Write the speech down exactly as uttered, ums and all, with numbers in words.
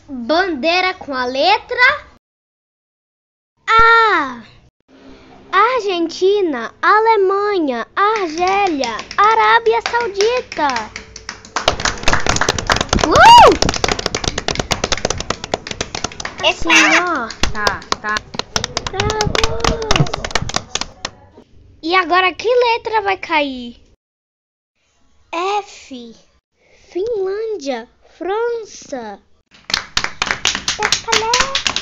Bandeira com a letra A. Argentina, Alemanha, Argélia, Arábia Saudita. Uh! Esse Senhor. Tá, tá. Bravo. E agora que letra vai cair? F. Finlândia, França. Escalé.